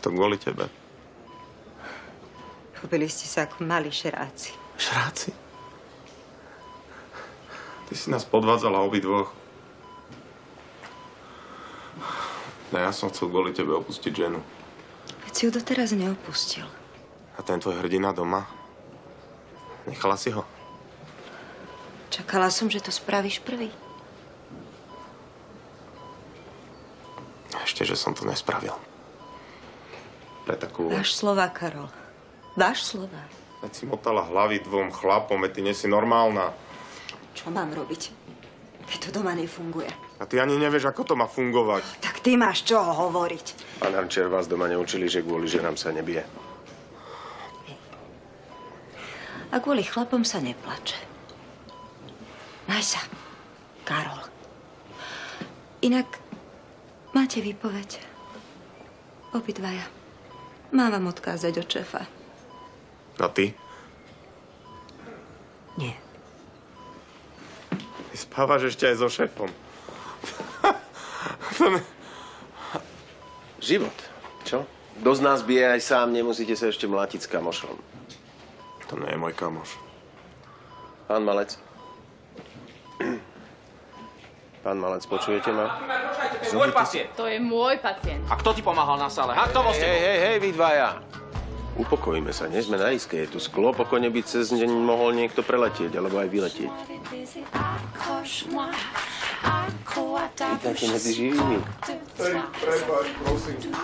To kvôli tebe. Chopili ste sa ako malí šeráci. Šráci? Ty si nás podvádzala obidvoch. No ja som chcel kvôli tebe opustiť ženu. Veď si ju doteraz neopustil. A ten tvoj hrdina doma? Nechala si ho? Čakala som, že to spravíš prvý. Ešte, že som to nespravil. Pre takú... Dáš slova, Karol. Dáš slova. Veď si motala hlavy dvom chlapom, veď ty nie si normálna. Čo mám robiť? Keď to doma nefunguje. A ty ani nevieš, ako to má fungovať. Tak ty máš čoho hovoriť. Pán Hančer, vás doma neučili, že kvôli ženám sa nebije. A kvôli chlapom sa neplače. Maj sa, Karol. Inak máte výpoveď. Obidvaja. Mám vám odkázať od šéfa. A ty? Nie. Ty spávaš ešte aj so šéfom. Život, čo? Kto z nás bije aj sám, nemusíte sa ešte mlátiť s kamošom. To nie je môj kamoš. Pán Malec. Pán Malec, počujete ma? To je môj pacient. To je môj pacient. A kto ti pomáhal na sále? Ha? Kto bol s tebou? Hej, vy dvaja. Upokojíme sa, nie sme na iske. Je tu sklo, pokojne by cez deň mohol niekto preletieť, alebo aj vyletieť. Vítajte medzi živými. Prepáč, prosím.